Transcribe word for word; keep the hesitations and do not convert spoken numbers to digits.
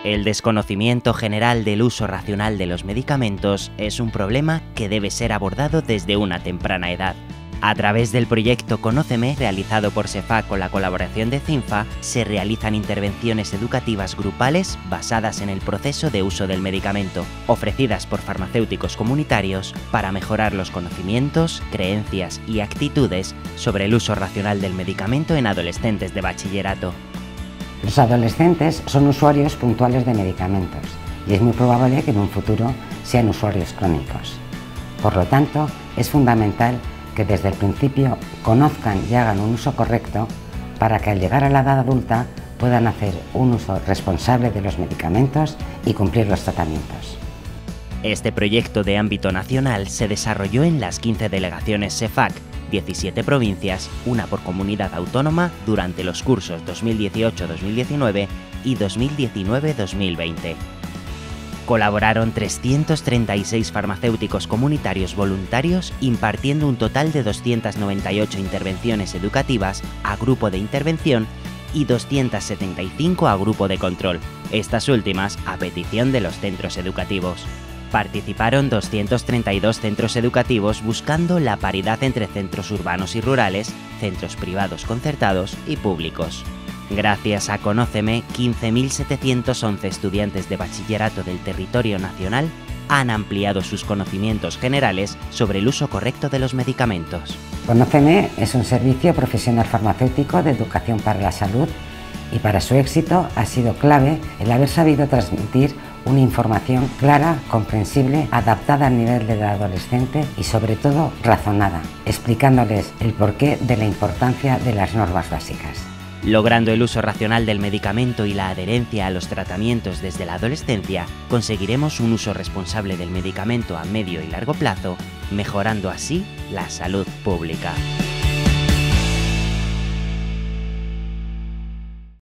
El desconocimiento general del uso racional de los medicamentos es un problema que debe ser abordado desde una temprana edad. A través del proyecto Conóceme, realizado por SEFAC con la colaboración de CINFA, se realizan intervenciones educativas grupales basadas en el proceso de uso del medicamento, ofrecidas por farmacéuticos comunitarios para mejorar los conocimientos, creencias y actitudes sobre el uso racional del medicamento en adolescentes de bachillerato. Los adolescentes son usuarios puntuales de medicamentos y es muy probable que en un futuro sean usuarios crónicos. Por lo tanto, es fundamental que desde el principio conozcan y hagan un uso correcto para que al llegar a la edad adulta puedan hacer un uso responsable de los medicamentos y cumplir los tratamientos. Este proyecto de ámbito nacional se desarrolló en las quince delegaciones SEFAC, diecisiete provincias, una por comunidad autónoma, durante los cursos dos mil dieciocho dos mil diecinueve y dos mil diecinueve dos mil veinte. Colaboraron trescientos treinta y seis farmacéuticos comunitarios voluntarios, impartiendo un total de doscientas noventa y ocho intervenciones educativas a grupo de intervención y doscientas setenta y cinco a grupo de control, estas últimas a petición de los centros educativos. Participaron doscientos treinta y dos centros educativos buscando la paridad entre centros urbanos y rurales, centros privados concertados y públicos. Gracias a Conóceme, quince mil setecientos once estudiantes de bachillerato del territorio nacional han ampliado sus conocimientos generales sobre el uso correcto de los medicamentos. Conóceme es un servicio profesional farmacéutico de educación para la salud y para su éxito ha sido clave el haber sabido transmitir una información clara, comprensible, adaptada al nivel del adolescente y sobre todo razonada, explicándoles el porqué de la importancia de las normas básicas. Logrando el uso racional del medicamento y la adherencia a los tratamientos desde la adolescencia, conseguiremos un uso responsable del medicamento a medio y largo plazo, mejorando así la salud pública.